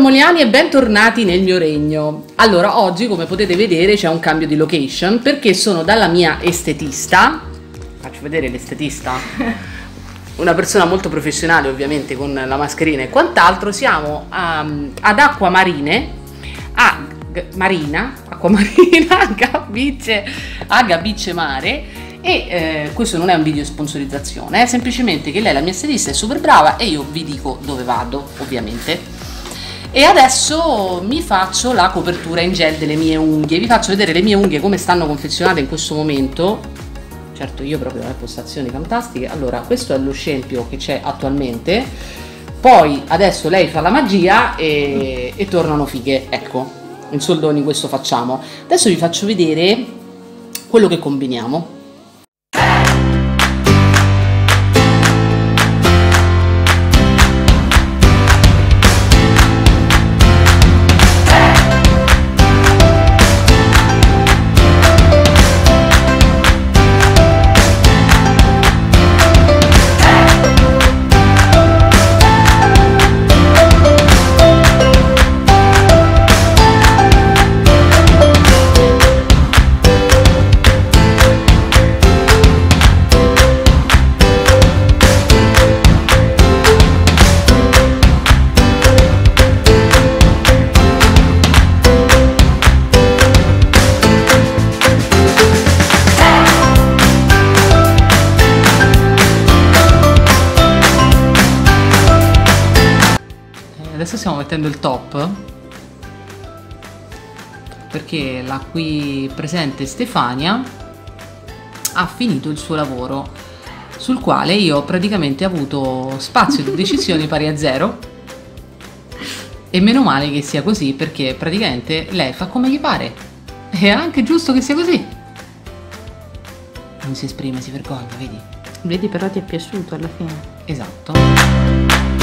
Moliani e bentornati nel mio regno. Allora, oggi come potete vedere c'è un cambio di location perché sono dalla mia estetista. Faccio vedere l'estetista. Una persona molto professionale ovviamente con la mascherina e quant'altro. Siamo ad Acqua Marine, a Gabicce Mare. E questo non è un video sponsorizzazione, è semplicemente che lei, la mia estetista, è super brava e io vi dico dove vado, ovviamente. E adesso mi faccio la copertura in gel delle mie unghie, vi faccio vedere le mie unghie come stanno confezionate in questo momento. Certo, io proprio ho postazioni fantastiche. Allora, questo è lo scempio che c'è attualmente, poi adesso lei fa la magia e tornano fighe, ecco, in soldoni questo facciamo. Adesso vi faccio vedere quello che combiniamo. Adesso stiamo mettendo il top perché la qui presente Stefania ha finito il suo lavoro, sul quale io ho praticamente avuto spazio di decisione pari a 0, e meno male che sia così perché praticamente lei fa come gli pare, è anche giusto che sia così. Non si esprime, si vergogna, vedi? Vedi, però ti è piaciuto alla fine. Esatto.